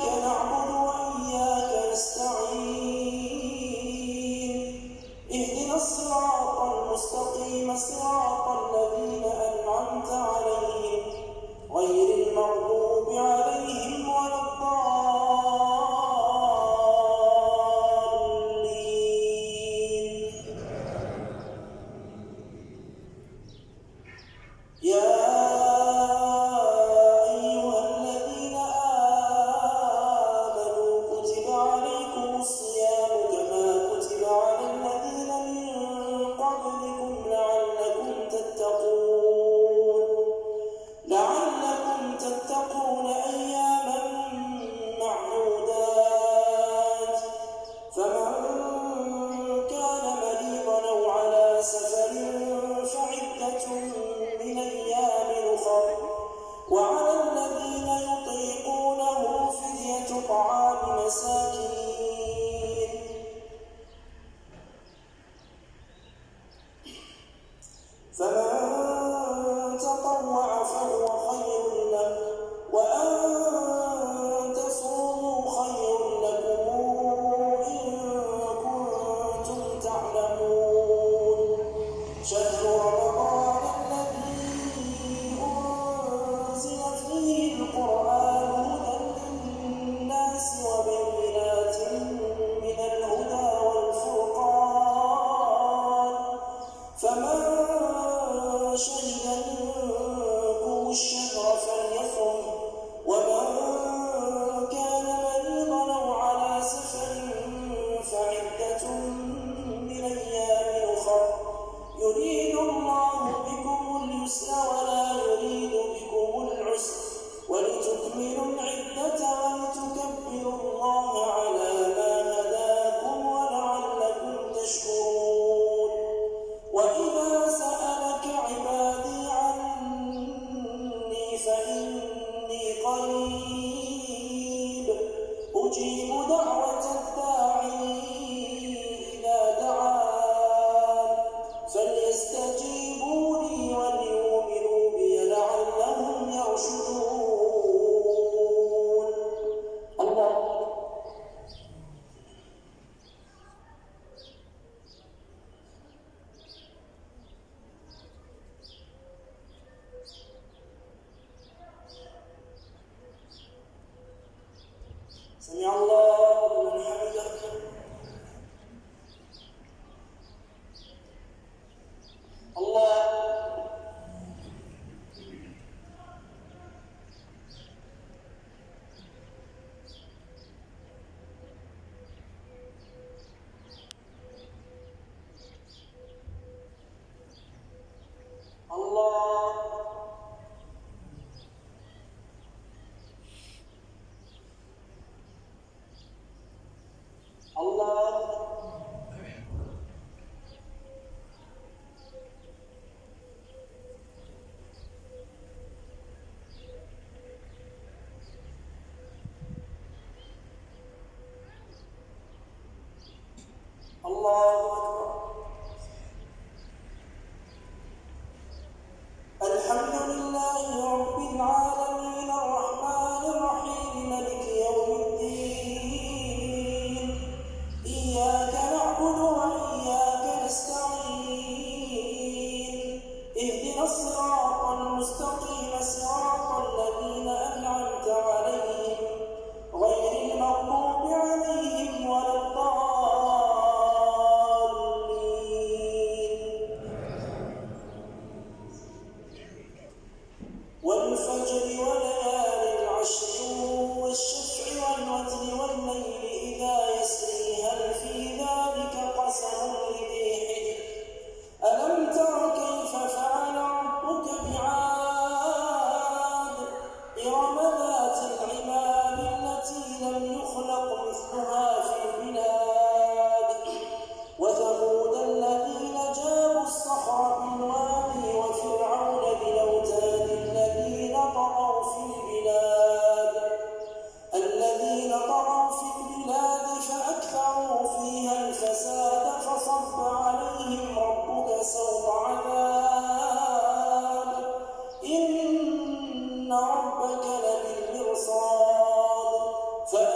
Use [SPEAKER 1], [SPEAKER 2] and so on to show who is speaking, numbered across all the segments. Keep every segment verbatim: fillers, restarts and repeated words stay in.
[SPEAKER 1] نعبد وإياك نستعين اهدنا الصراط المستقيم صراط الذين أنعمت عليهم غير المغضوب عليهم ولا الضالين. يا أيها الذين آمنوا كتب عليكم الصيام كما كتب على الذين من قبلكم لعلكم تتقون لعلكم تتقون أياما معدودات. فمن كان مريضا أو على سفر فعدة من أيام أخر وعلى الذين يطيقونه فدية طعام مساكين. فمن تطوع فهو خير له وأن تصوموا خير لكم إن كنتم تعلمون. شهر رمضان الذي أنزل فيه القرآن هدى للناس وبينات من الهدى والفرقان فمن شهد منكم الشهر فليصم ومن كان مريضا أو على سفر فعدة من أيام أخر يريد الله بكم اليسر ولا يريد بكم العسر ولتكملوا العدة ولتكبروا الله على ما هداكم ولعلكم تشكرون. وإذا سألك عبادي عني فإني قريب أجيب دعوة الداعي إذا دعان فليستجيبوا لي وليؤمنوا بي لعلهم يرشدون. الله سمع الله لمن حمده. الله الله الله الله أكبر. الحمد لله رب العالمين الرحمن الرحيم مالك يوم الدين إياك نعبد وإياك نستعين اهدنا الصراط المستقيم صراط الذين أنعمت عليهم غير المغضوب عليهم ولا الضالين. والفجر وليال العشر والشفع والوتر والليل إذا يسري هل في ذلك قسم لذي حجر ألم تر كيف فعل ربك بعاد إرم ذات العماد التي لم يخلق مثلها في البلاد وثمود الذين جابوا الصخر بالوادي وفرعون بالأوتاد الذين طغوا في البلاد الذين طغوا في البلاد فأكثروا فيها الفساد فصب عليهم ربك سوط عذاب إن ربك لبالمرصاد.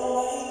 [SPEAKER 1] يومئذ